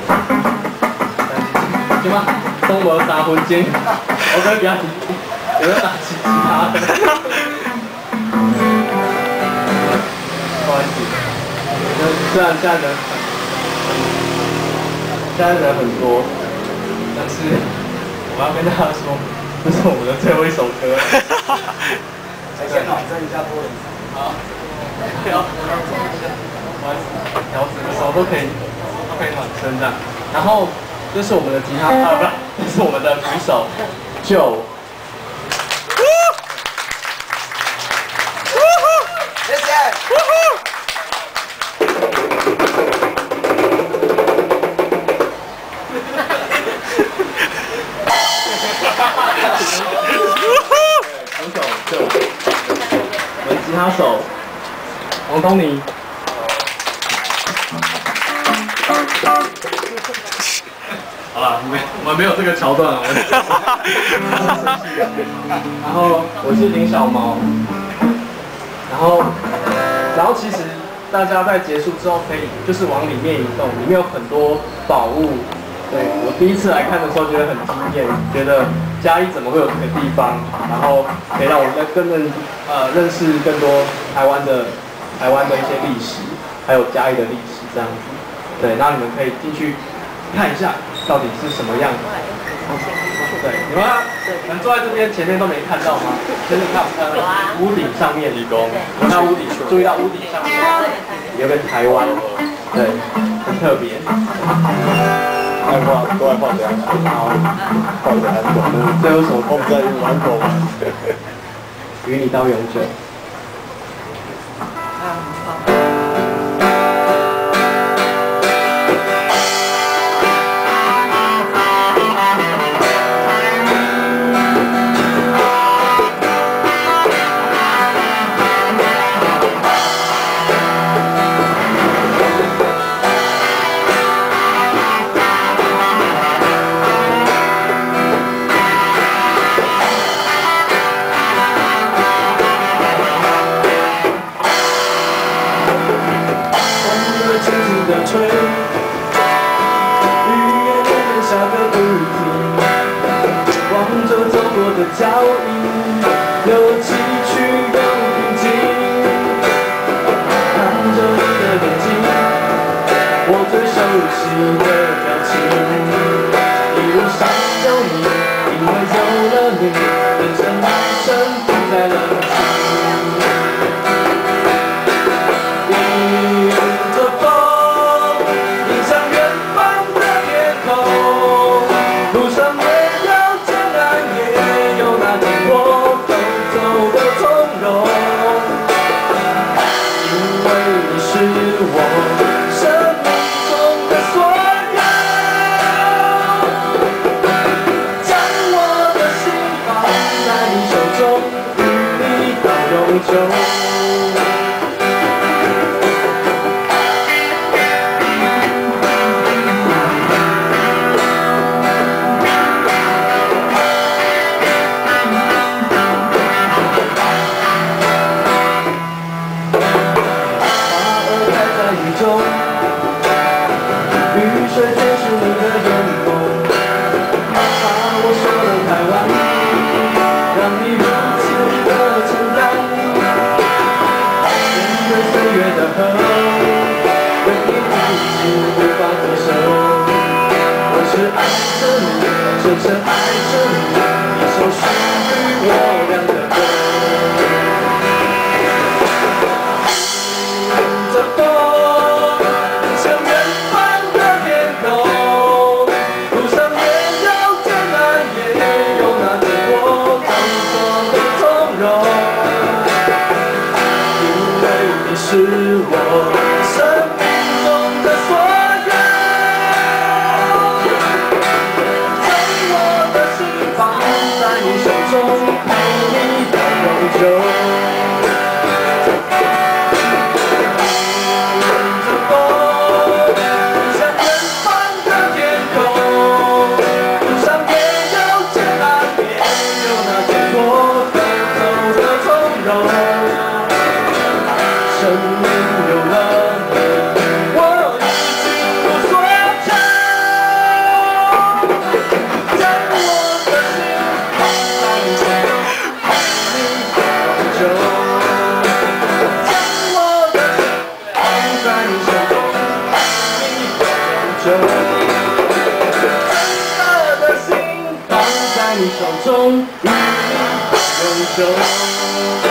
行吗？中国3分钟，我跟比较有人打其他的。不好意思，虽然现在人很多，但是我要跟大家说，这是我们的最后一首歌了。 先暖身一下多人。好， 不好意思，调整的时候都可以暖身的。然后这是我们的吉他不是，这是我们的鼓手Joe。 谢谢。 鼓手Joe，我们吉他手王东尼。好了，我们没有这个桥段了。然后我是林小毛，然后其实大家在结束之后可以就是往里面移动，里面有很多宝物。对，我第一次来看的时候觉得很惊艳，觉得嘉义怎么会有这个地方，然后可以让我认识更多台湾的一些历史，还有嘉义的历史这样子。对，那你们可以进去看一下到底是什么样子。对，你们坐在这边前面都没看到吗？就是看屋顶上面，看屋顶，注意到屋顶上面有个台湾，对，很特别。 都爱画这样，好，画一个韩国。 这有什么？ 我们在用韩国吗？ 与你到永久。 吹，雨也连绵下个不停，望着走过的脚印，有崎岖又平静。看着你的眼睛，我最熟悉的表情，一路上有你，因为有了你，人生来生不再冷清。深深爱着你，一首属于我俩的歌。迎着风，向远方的天空，路上也有艰难，也有那结果当作的从容。因为你是我生命中的所有。在你手中。 久。真的的心放在你手中，与你永久。